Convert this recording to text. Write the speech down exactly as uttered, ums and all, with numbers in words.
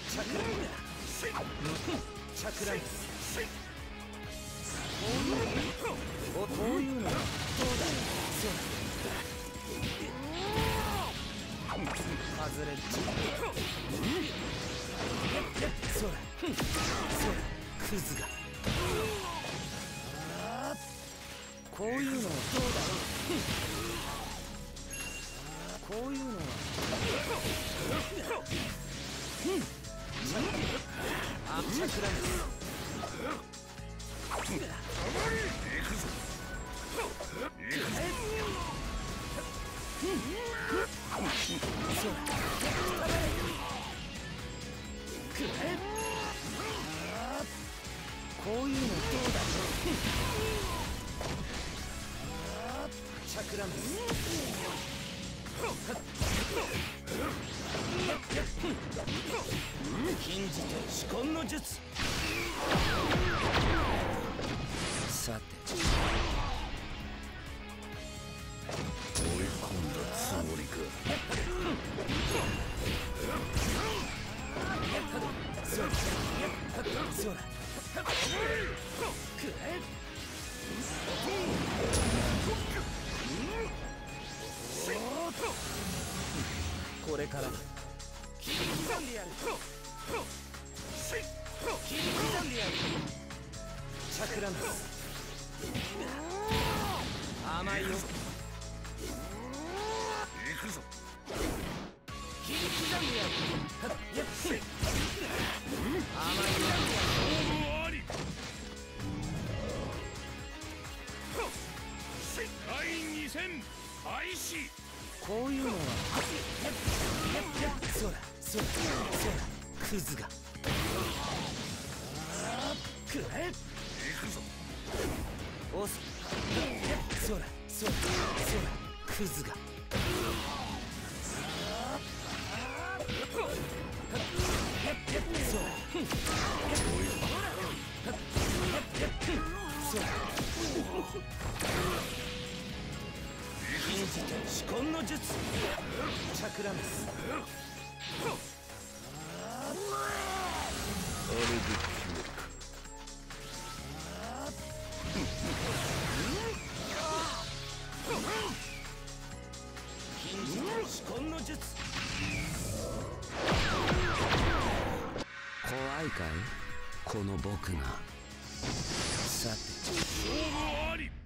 チャクラチャクラこういうのはどうだ。そうだ。外れっちそうだそうだクズがこういうのはどうだ。こういうのはあチャクラこういうのどうだ。チャクラメス禁じて仕込の術。さて追い込んだつもりか。そうだこれから切り刻んでやる。切り刻んでやる。チャクラメス甘いよ。行くぞ。切り刻んでやる。やっ甘いよ。あり第二戦開始。こういうのはそうだそうだそうだクズがくらえ。行くぞ。おすそうだそうだそうだクズがそうだそうだ禁じて仕込の術。チャクラメスあれで決めるか。禁じて仕込の術。怖いかいこの僕が。さて勝負あり。